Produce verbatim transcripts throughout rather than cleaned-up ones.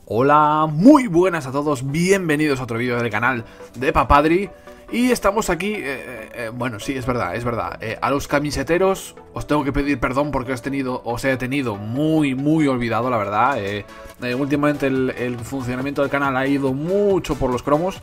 Hola, muy buenas a todos, bienvenidos a otro vídeo del canal de Papadri. Y estamos aquí, eh, eh, bueno, sí, es verdad, es verdad eh, a los camiseteros os tengo que pedir perdón porque os, tenido, os he tenido muy, muy olvidado, la verdad. eh, eh, Últimamente el, el funcionamiento del canal ha ido mucho por los cromos,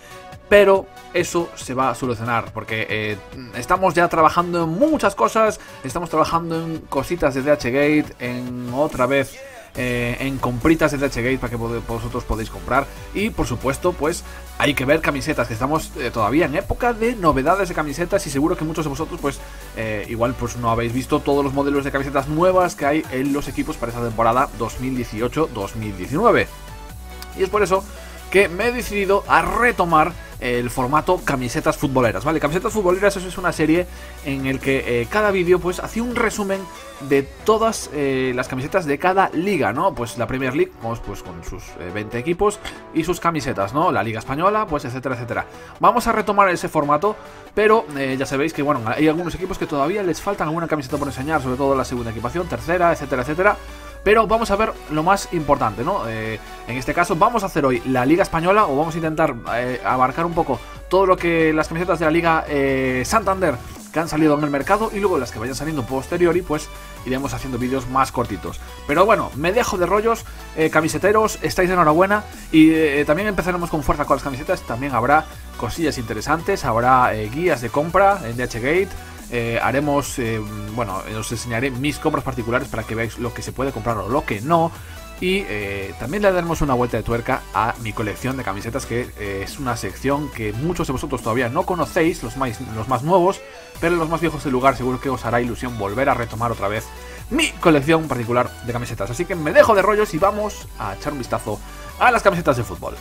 pero eso se va a solucionar porque eh, estamos ya trabajando en muchas cosas. Estamos trabajando en cositas de DHgate, en otra vez eh, en compritas de DHgate para que vosotros podéis comprar. Y por supuesto, pues hay que ver camisetas, que estamos eh, todavía en época de novedades de camisetas. Y seguro que muchos de vosotros pues eh, igual pues no habéis visto todos los modelos de camisetas nuevas que hay en los equipos para esta temporada dos mil dieciocho dos mil diecinueve. Y es por eso que me he decidido a retomar el formato camisetas futboleras, ¿vale? Camisetas futboleras, eso es una serie en el que eh, cada vídeo pues hacía un resumen de todas eh, las camisetas de cada liga, ¿no? Pues la Premier League, vamos pues con sus eh, veinte equipos y sus camisetas, ¿no? La Liga Española, pues etcétera, etcétera. Vamos a retomar ese formato, pero eh, ya sabéis que, bueno, hay algunos equipos que todavía les faltan alguna camiseta por enseñar, sobre todo la segunda equipación, tercera, etcétera, etcétera. Pero vamos a ver lo más importante, ¿no? Eh, en este caso vamos a hacer hoy la Liga Española, o vamos a intentar eh, abarcar un poco todo lo que las camisetas de la Liga eh, Santander que han salido en el mercado, y luego las que vayan saliendo posteriori, pues iremos haciendo vídeos más cortitos. Pero bueno, me dejo de rollos, eh, camiseteros, estáis de enhorabuena. Y eh, también empezaremos con fuerza con las camisetas. También habrá cosillas interesantes, habrá eh, guías de compra en DHgate. Eh, haremos, eh, bueno, os enseñaré mis compras particulares para que veáis lo que se puede comprar o lo que no. Y eh, también le daremos una vuelta de tuerca a mi colección de camisetas, que eh, es una sección que muchos de vosotros todavía no conocéis, los más, los más nuevos, pero los más viejos del lugar seguro que os hará ilusión volver a retomar otra vez mi colección particular de camisetas. Así que me dejo de rollos y vamos a echar un vistazo a las camisetas de fútbol.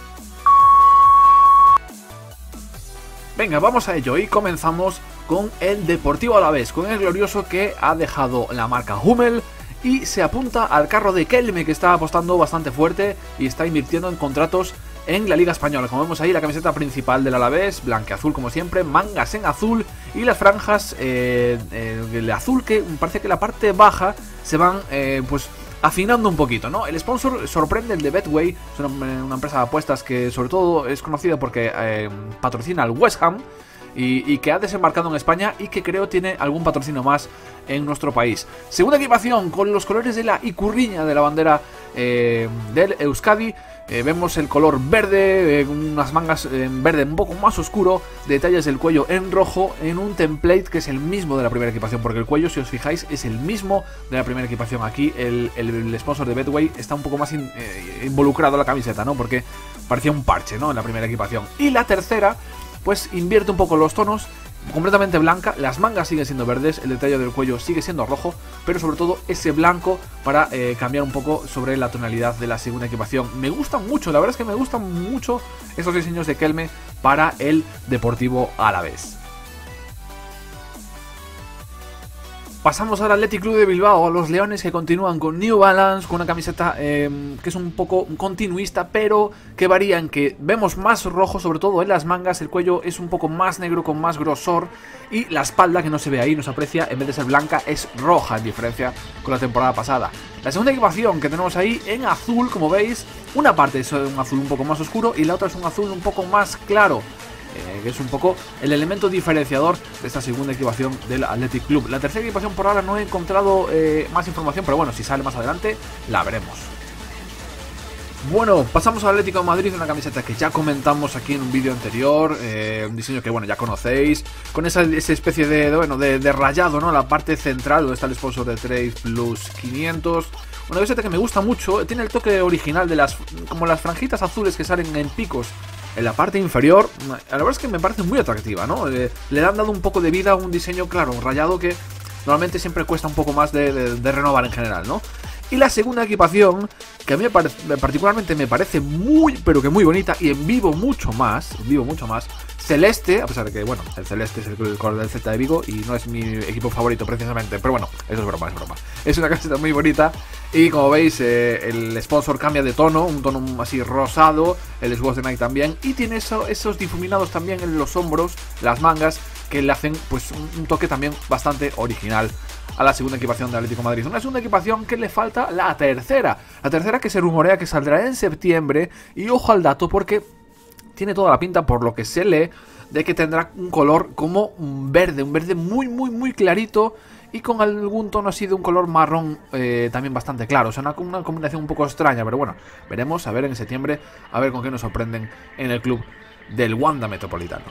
Venga, vamos a ello y comenzamos con el Deportivo Alavés, con el glorioso que ha dejado la marca Hummel y se apunta al carro de Kelme, que está apostando bastante fuerte y está invirtiendo en contratos en la Liga Española. Como vemos ahí, la camiseta principal del Alavés, blanqueazul como siempre, mangas en azul y las franjas eh, eh, el azul, que parece que la parte baja se van eh, pues afinando un poquito, ¿no? El sponsor sorprende, el de Betway, es una, una empresa de apuestas que sobre todo es conocida porque eh, patrocina al West Ham y, y que ha desembarcado en España y que creo tiene algún patrocinio más en nuestro país. Segunda equipación con los colores de la Icurriña, de la bandera eh, del Euskadi. Eh, vemos el color verde, eh, unas mangas en verde un poco más oscuro, detalles del cuello en rojo, en un template que es el mismo de la primera equipación, porque el cuello, si os fijáis, es el mismo de la primera equipación. Aquí el, el, el sponsor de Betway está un poco más in, eh, involucrado en la camiseta, ¿no? Porque parecía un parche, ¿no? En la primera equipación. Y la tercera, pues invierte un poco los tonos, completamente blanca, las mangas siguen siendo verdes, el detalle del cuello sigue siendo rojo, pero sobre todo ese blanco para eh, cambiar un poco sobre la tonalidad de la segunda equipación. Me gustan mucho, la verdad es que me gustan mucho estos diseños de Kelme para el Deportivo Alavés. Pasamos al Athletic Club de Bilbao, a los Leones, que continúan con New Balance, con una camiseta eh, que es un poco continuista, pero que varía en que vemos más rojo, sobre todo en las mangas, el cuello es un poco más negro con más grosor y la espalda, que no se ve ahí, no se aprecia, en vez de ser blanca es roja, en diferencia con la temporada pasada. La segunda equipación que tenemos ahí en azul, como veis, una parte es un azul un poco más oscuro y la otra es un azul un poco más claro. Eh, que es un poco el elemento diferenciador de esta segunda equipación del Athletic Club. La tercera equipación por ahora no he encontrado eh, más información, pero bueno, si sale más adelante la veremos. Bueno, pasamos al Atlético de Madrid, una camiseta que ya comentamos aquí en un vídeo anterior, eh, un diseño que bueno ya conocéis, con esa, esa especie de, de, bueno, de, de rayado, ¿no? La parte central donde está el sponsor de Trade Plus quinientos. Una camiseta que me gusta mucho, tiene el toque original de las, como las franjitas azules que salen en picos en la parte inferior. La verdad es que me parece muy atractiva, ¿no? Eh, le han dado un poco de vida a un diseño, claro, un rayado que normalmente siempre cuesta un poco más de, de, de renovar en general, ¿no? Y la segunda equipación, que a mí particularmente me parece muy, pero que muy bonita, y en vivo mucho más, en vivo mucho más, celeste, a pesar de que, bueno, el celeste es el color del Celta de Vigo y no es mi equipo favorito precisamente, pero bueno, eso es broma, es broma. Es una camiseta muy bonita y como veis eh, el sponsor cambia de tono, un tono así rosado, el escudo de Nike también, y tiene eso, esos difuminados también en los hombros, las mangas, que le hacen pues un, un toque también bastante original a la segunda equipación de Atlético de Madrid. Una segunda equipación que le falta la tercera. La tercera que se rumorea que saldrá en septiembre. Y ojo al dato porque tiene toda la pinta, por lo que se lee, de que tendrá un color como un verde. Un verde muy, muy, muy clarito. Y con algún tono así de un color marrón eh, también bastante claro. O sea, una, una combinación un poco extraña. Pero bueno, veremos a ver en septiembre. A ver con qué nos sorprenden en el club del Wanda Metropolitano.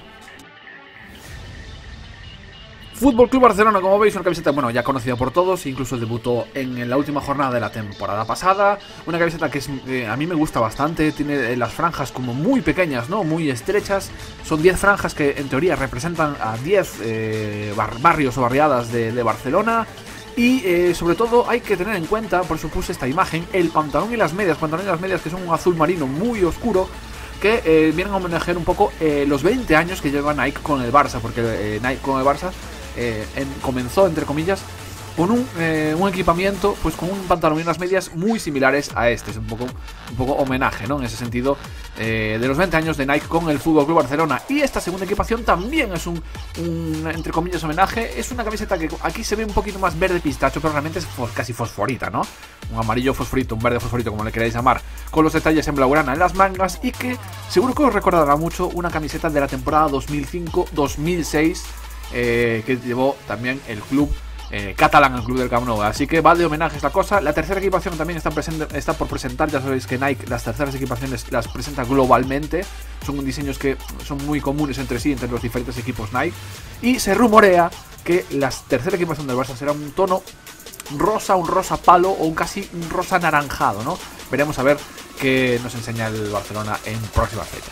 Fútbol Club Barcelona, como veis, una camiseta, bueno, ya conocida por todos, incluso debutó en la última jornada de la temporada pasada. Una camiseta que es, eh, a mí me gusta bastante, tiene las franjas como muy pequeñas, ¿no? Muy estrechas. Son diez franjas que en teoría representan a diez eh, bar barrios o barriadas de, de Barcelona. Y eh, sobre todo hay que tener en cuenta, por eso puse esta imagen, el pantalón y las medias, pantalón y las medias que son un azul marino muy oscuro, que eh, vienen a homenajear un poco eh, los veinte años que lleva Nike con el Barça, porque eh, Nike con el Barça Eh, en, comenzó, entre comillas, con un, eh, un equipamiento, pues con un pantalón y unas medias muy similares a este. Es un poco, un poco homenaje, ¿no? En ese sentido, eh, de los veinte años de Nike con el Fútbol Club Barcelona. Y esta segunda equipación también es un, un, entre comillas, homenaje. Es una camiseta que aquí se ve un poquito más verde pistacho, pero realmente es fos, casi fosforita, ¿no? Un amarillo fosforito, un verde fosforito, como le queráis llamar, con los detalles en blaugrana en las mangas. Y que seguro que os recordará mucho una camiseta de la temporada dos mil cinco dos mil seis, Eh, que llevó también el club eh, catalán, el club del Camp Nou. Así que va de homenaje esta cosa. La tercera equipación también está, presente, está por presentar. Ya sabéis que Nike las terceras equipaciones las presenta globalmente. Son diseños que son muy comunes entre sí, entre los diferentes equipos Nike. Y se rumorea que la tercera equipación del Barça será un tono rosa, un rosa palo o un casi un rosa anaranjado, ¿no? Veremos a ver qué nos enseña el Barcelona en próximas fechas.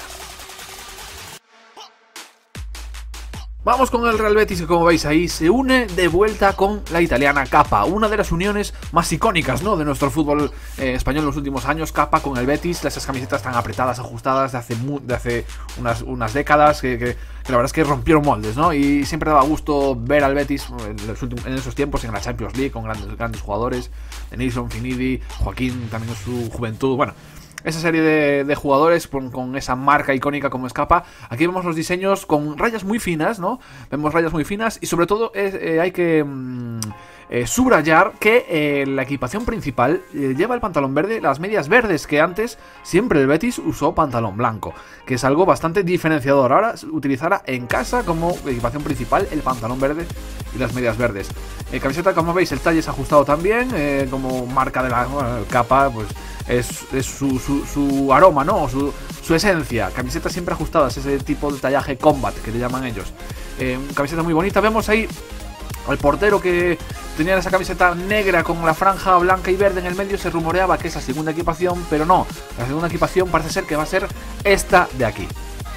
Vamos con el Real Betis, que como veis ahí se une de vuelta con la italiana Kappa, una de las uniones más icónicas, ¿no?, de nuestro fútbol eh, español en los últimos años. Kappa con el Betis, esas camisetas tan apretadas, ajustadas de hace, de hace unas, unas décadas que, que, que la verdad es que rompieron moldes, ¿no? Y siempre daba gusto ver al Betis en, los últimos, en esos tiempos en la Champions League con grandes, grandes jugadores, Denilson, Finidi, Joaquín también en su juventud, bueno. Esa serie de, de jugadores con, con esa marca icónica como Kappa. Aquí vemos los diseños con rayas muy finas, ¿no? Vemos rayas muy finas y sobre todo es, eh, hay que mmm, eh, subrayar que eh, la equipación principal eh, lleva el pantalón verde, las medias verdes, que antes siempre el Betis usó pantalón blanco, que es algo bastante diferenciador. Ahora utilizará en casa como equipación principal el pantalón verde y las medias verdes. Eh, camiseta, como veis, el talle es ajustado también, eh, como marca de la bueno, Kappa, pues es, es su, su, su aroma, ¿no? Su, su esencia. Camisetas siempre ajustadas, ese tipo de tallaje combat que le llaman ellos. Eh, camiseta muy bonita. Vemos ahí al portero que tenía esa camiseta negra con la franja blanca y verde en el medio. Se rumoreaba que es la segunda equipación, pero no. La segunda equipación parece ser que va a ser esta de aquí.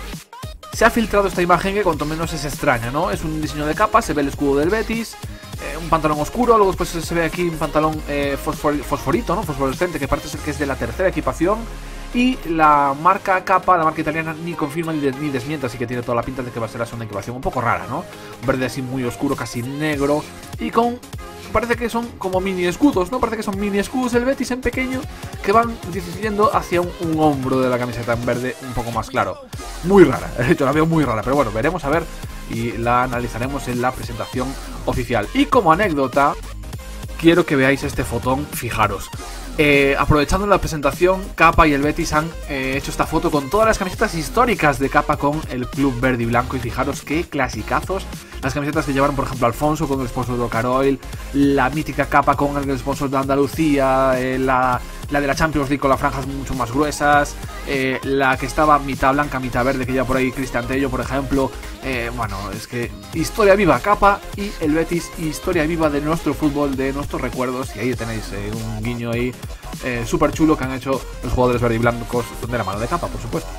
Se ha filtrado esta imagen que cuanto menos es extraña, ¿no? Es un diseño de capa, se ve el escudo del Betis, eh, un pantalón oscuro, luego después se ve aquí un pantalón eh, fosfor, fosforito, ¿no? Fosforescente, que parece ser que es de la tercera equipación. Y la marca Kappa, la marca italiana, ni confirma ni, de, ni desmiente, así que tiene toda la pinta de que va a ser la segunda equipación. Un poco rara, ¿no? Verde así muy oscuro, casi negro, y con... parece que son como mini escudos, ¿no? Parece que son mini escudos del Betis en pequeño que van dirigiendo hacia un, un hombro de la camiseta en verde un poco más claro. Muy rara, de hecho la veo muy rara, pero bueno, veremos a ver y la analizaremos en la presentación oficial. Y como anécdota, quiero que veáis este fotón, fijaros. Eh, aprovechando la presentación, Kappa y el Betis han eh, hecho esta foto con todas las camisetas históricas de Kappa con el club verde y blanco. Y fijaros qué clasicazos. Las camisetas que llevaron, por ejemplo, Alfonso con el sponsor de Ocaroil, la mítica Kappa con el sponsor de Andalucía, eh, la, la de la Champions League con las franjas mucho más gruesas, eh, la que estaba mitad blanca, mitad verde, que lleva por ahí Cristian Tello, por ejemplo. Eh, bueno, es que historia viva Kappa y el Betis, historia viva de nuestro fútbol, de nuestros recuerdos. Y ahí tenéis eh, un guiño ahí eh, súper chulo que han hecho los jugadores verde y blancos de la mano de Kappa, por supuesto.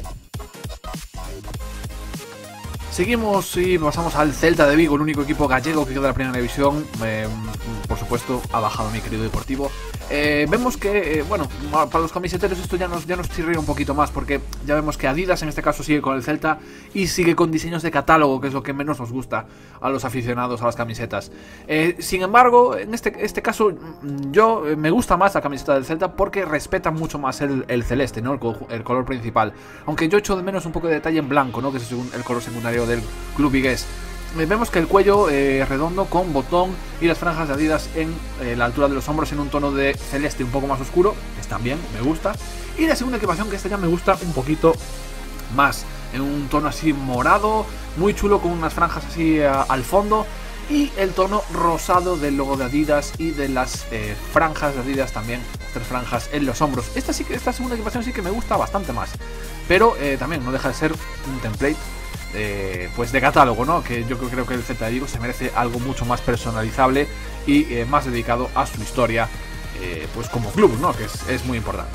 Seguimos y pasamos al Celta de Vigo, el único equipo gallego que queda en la primera división. Eh, por supuesto, ha bajado mi querido Deportivo. Eh, vemos que, eh, bueno, para los camiseteros esto ya nos, ya nos chirría un poquito más, porque ya vemos que Adidas en este caso sigue con el Celta y sigue con diseños de catálogo, que es lo que menos nos gusta a los aficionados a las camisetas. Eh, sin embargo, en este, este caso, yo eh, me gusta más la camiseta del Celta porque respeta mucho más el, el celeste, ¿no? El, el color principal. Aunque yo echo de menos un poco de detalle en blanco, ¿no? Que es el, el color secundario del club vigués. eh, vemos que el cuello eh, redondo con botón y las franjas de Adidas en eh, la altura de los hombros en un tono de celeste un poco más oscuro, que está bien, me gusta. Y la segunda equipación, que esta ya me gusta un poquito más, en un tono así morado, muy chulo, con unas franjas así a, al fondo, y el tono rosado del logo de Adidas y de las eh, franjas de Adidas también, tres franjas en los hombros. Esta sí que esta segunda equipación sí que me gusta bastante más, pero eh, también no deja de ser un template eh, pues de catálogo, ¿no? Que yo creo que el Celta de Vigo se merece algo mucho más personalizable y eh, más dedicado a su historia, eh, pues como club, ¿no? Que es, es muy importante.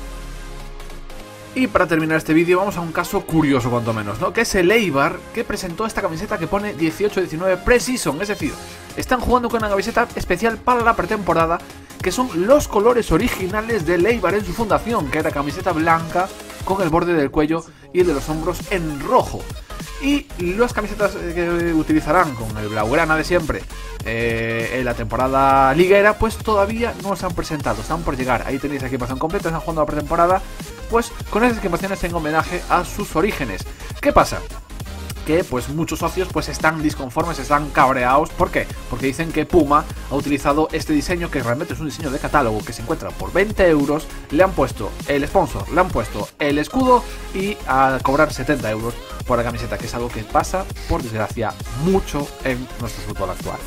Y para terminar este vídeo vamos a un caso curioso cuanto menos, ¿no? Que es el Eibar, que presentó esta camiseta que pone dieciocho diecinueve Pre-Season, es decir, están jugando con una camiseta especial para la pretemporada, que son los colores originales del Eibar en su fundación, que era camiseta blanca con el borde del cuello y el de los hombros en rojo. Y las camisetas que utilizarán con el blaugrana de siempre eh, en la temporada liguera, pues todavía no se han presentado, están por llegar. Ahí tenéis la equipación completa, están jugando la pretemporada, pues con esas equipaciones en homenaje a sus orígenes. ¿Qué pasa? Que pues muchos socios pues están disconformes, están cabreados. ¿Por qué? Porque dicen que Puma ha utilizado este diseño, que realmente es un diseño de catálogo que se encuentra por veinte euros, le han puesto el sponsor, le han puesto el escudo y a cobrar setenta euros por la camiseta, que es algo que pasa, por desgracia, mucho en nuestro fútbol actual.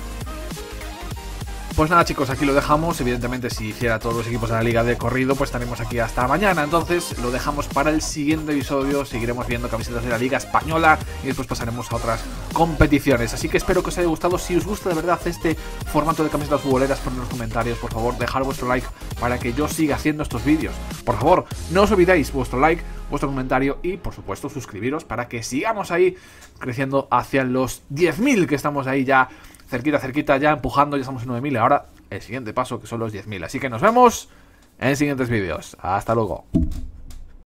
Pues nada, chicos, aquí lo dejamos. Evidentemente, si hiciera todos los equipos de la liga de corrido, pues estaremos aquí hasta mañana. Entonces lo dejamos para el siguiente episodio. Seguiremos viendo camisetas de la liga española y después pasaremos a otras competiciones. Así que espero que os haya gustado. Si os gusta de verdad este formato de camisetas futboleras, poned en los comentarios, por favor, dejad vuestro like para que yo siga haciendo estos vídeos. Por favor, no os olvidéis vuestro like, vuestro comentario y, por supuesto, suscribiros para que sigamos ahí creciendo hacia los diez mil, que estamos ahí ya cerquita, cerquita, ya empujando, ya estamos en nueve mil. Ahora el siguiente paso, que son los diez mil. Así que nos vemos en siguientes vídeos. Hasta luego.